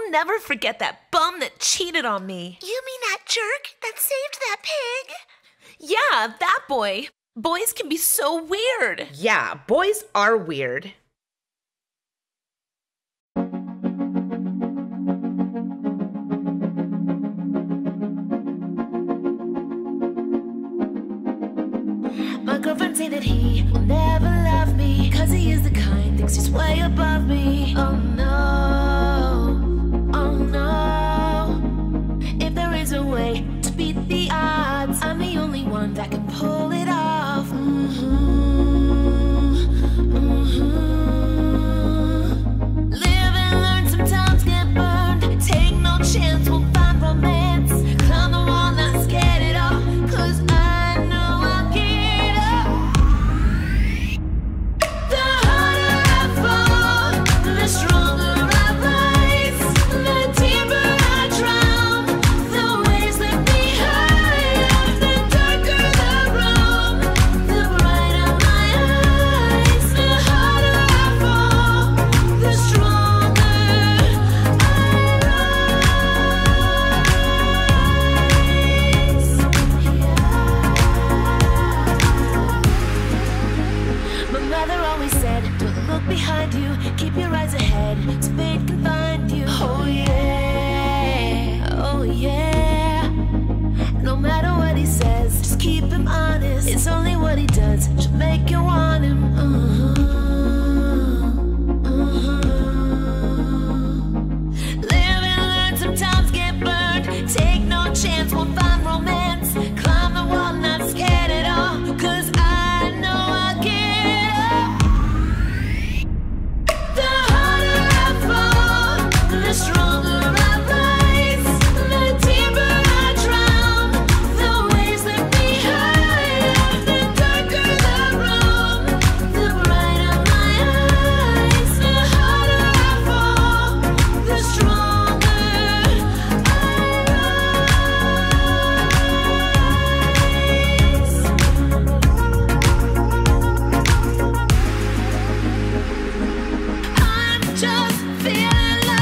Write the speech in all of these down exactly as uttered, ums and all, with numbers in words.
I'll never forget that bum that cheated on me. You mean that jerk that saved that pig? Yeah, that boy. Boys can be so weird. Yeah, boys are weird. My girlfriend say that he will never love me, cause he is the kind, thinks he's way above me. Oh no, oh no. If there is a way to beat the odds, I'm the only one that can pull it off. Mm-hmm, mm-hmm. Live and learn, sometimes get burned. Take no chance, we'll find romance. Climb the wall, not scared at all, cause I behind you, keep your eyes ahead, so fate can find you. Oh yeah, oh yeah. No matter what he says, just keep him honest. It's only what he does should make you want him. Uh-huh, uh-huh. Live and learn, sometimes get burned. Take no chance, we'll find romance. Climb the wall, not scared at all, cause I know I'll get up. The stronger I rise, the deeper I drown. The waves lift me higher, the darker the room, the brighter my eyes. The harder I fall, the stronger I rise. I'm just feeling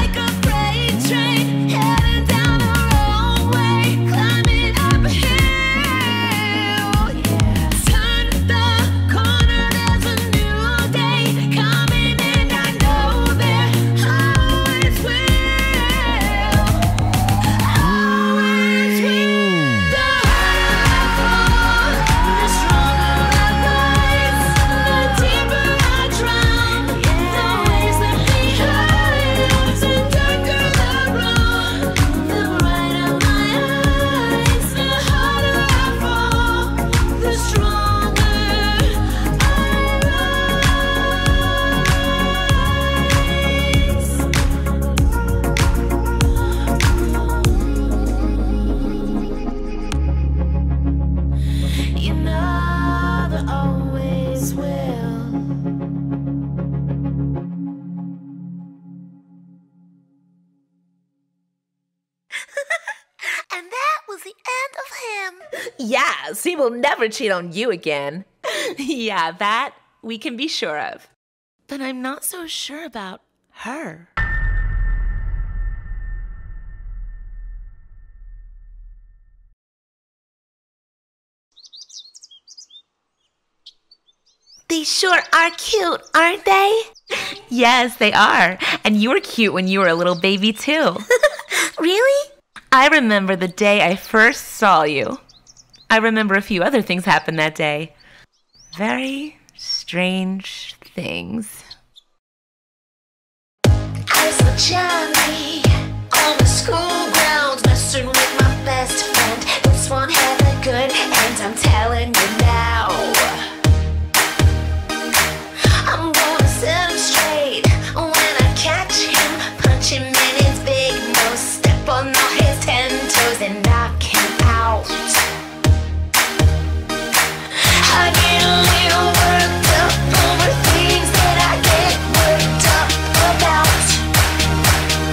Yeah, so he will never cheat on you again. Yeah, that we can be sure of. But I'm not so sure about her. They sure are cute, aren't they? Yes, they are. And you were cute when you were a little baby, too. Really? I remember the day I first saw you. I remember a few other things happened that day. Very strange things. I saw Johnny on the school grounds messing with my best friend. This one had a good end, I'm telling you now. I'm gonna set him straight when I catch him. Punch him in his big nose, step on all his ten toes and knock him out. I get a little worked up over things that I get worked up about.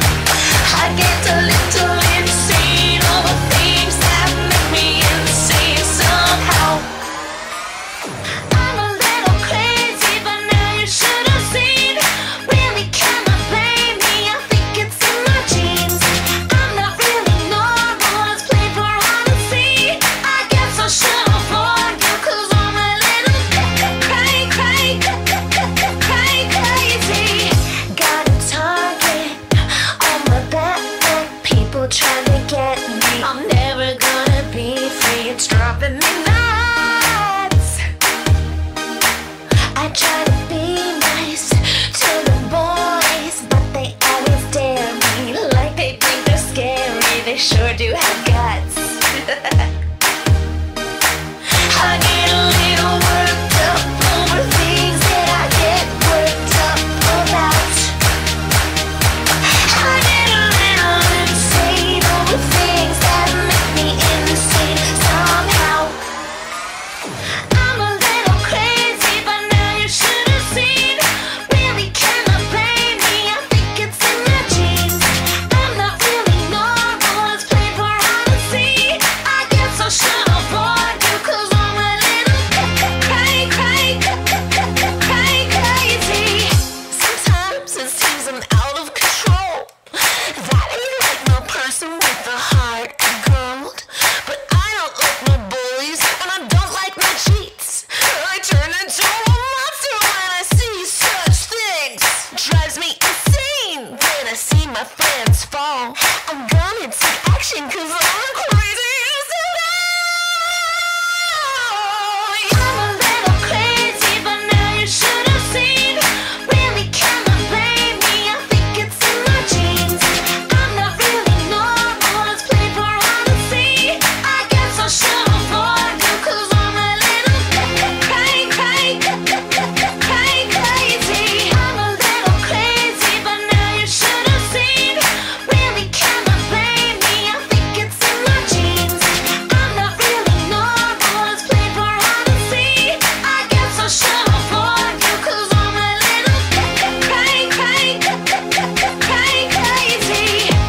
I see my friends fall. I'm gonna take action cause I'm crazy as hell. I'm a little crazy, but now you should have seen. Really cannot blame me, I think it's in my genes. I'm not really normal, it's plain for all to see. I guess I should have warned you cause I'm a little cray, cray, cray, crazy. I'm a little crazy, but now you should have seen. Really cannot blame me, I think it's in my genes. I'm not really normal, it's plain for all to see. I guess I should have warned you cause I'm a little cray, cray, cray, crazy.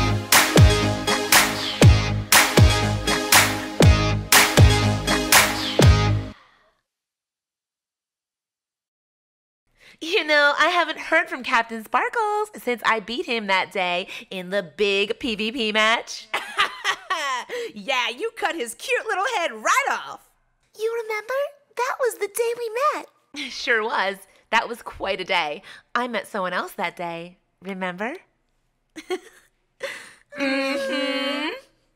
You know, I haven't heard from Captain Sparkles since I beat him that day in the big PvP match. Yeah, you cut his cute little head right off. You remember? That was the day we met. Sure was. That was quite a day. I met someone else that day. Remember? I'm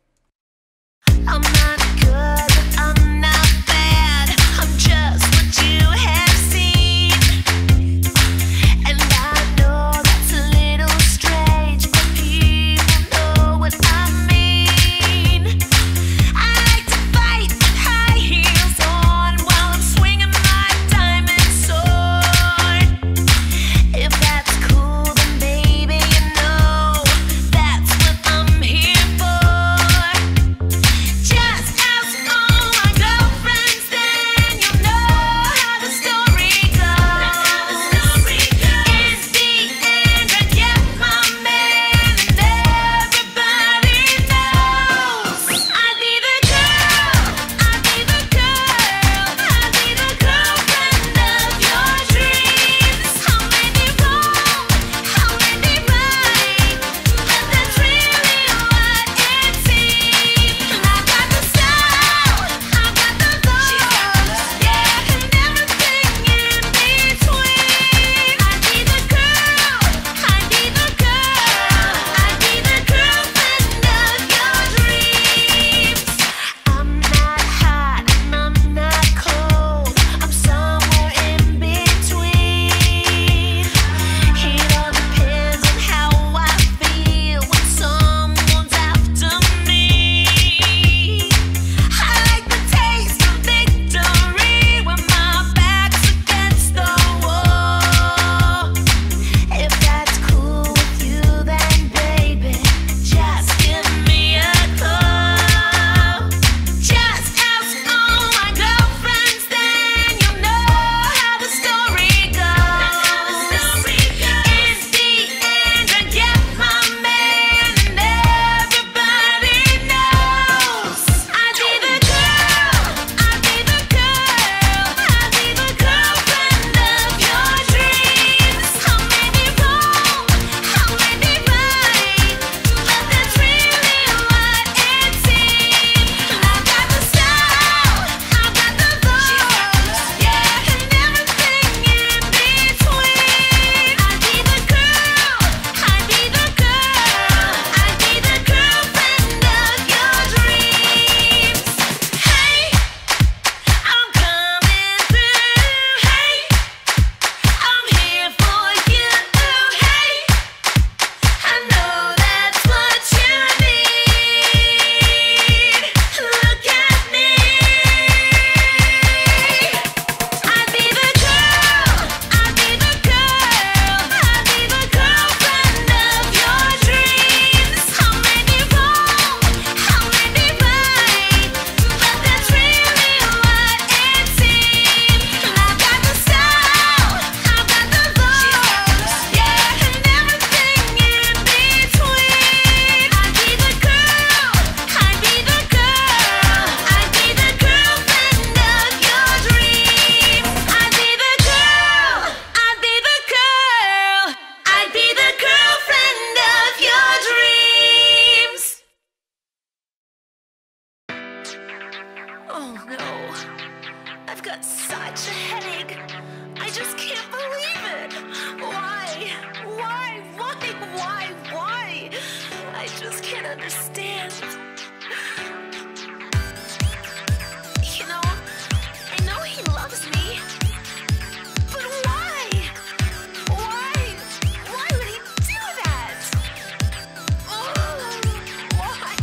not good, I'm not bad. I'm just what you have seen. And I know that's a little strange, but people know what I mean. I like to fight with high heels on while I'm swinging my diamond sword. If that's cool, then baby, you know can't understand. You know, I know he loves me, but why? Why? Why would he do that? Oh, why?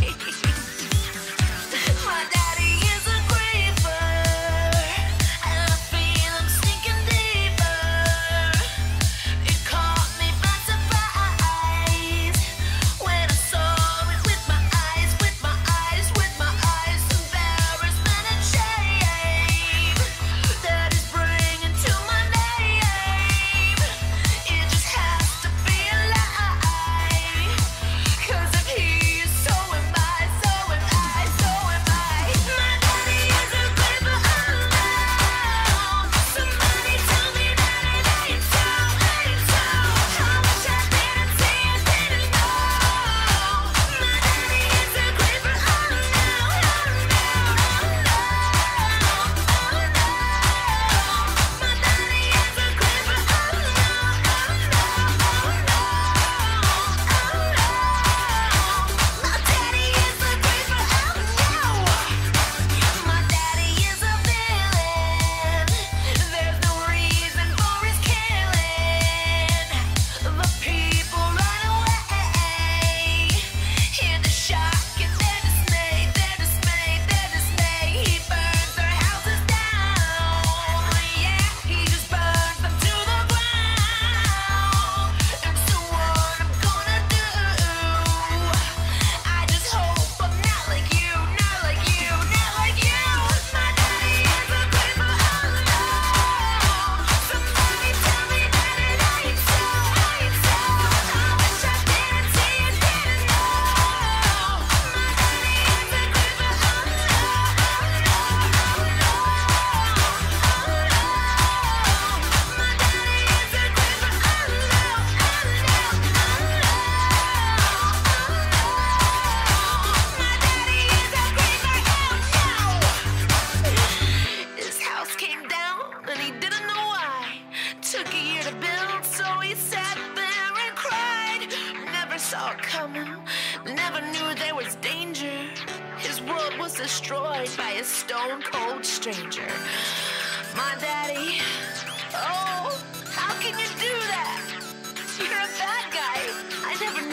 My daddy is a creeper, and I feel him sinking deeper. It caught me by surprise when I saw it with my eyes, with my eyes, with my eyes. Embarrassment and shame that is bringing to my name. It just has to be a lie. 'Cause if he is, so am I, so am I, so am I. My daddy is a creeper all around. Somebody tell me that it ain't so, ain't so. I wish I didn't see it, didn't know. My daddy is a creeper all around, all around, oh no, oh no. My daddy is a creeper all around, oh no, oh no, oh no. My daddy is a creeper, oh no. My daddy is a villain. There's no reason for his killing. The people run away in the shock and their dismay, their dismay, their dismay. He burns their houses down. Yeah, he just burns them to the ground. And so what I'm gonna do? I just hope I'm not like you, not like you, not like you. My daddy is a creeper all around. Somebody tell me that it ain't so, ain't so. I wish I didn't see it, didn't know. My daddy is a creeper all around, oh no, oh no, oh no. My daddy is a creeper all around, oh no, oh no, oh no. My daddy is a creeper, oh no. His house came down and he didn't know why. Took a year to build, so he sat there and cried. Never saw it coming, never knew there was danger. His world was destroyed by a stone cold stranger. My daddy, oh, how can you do that? You're a bad guy. I never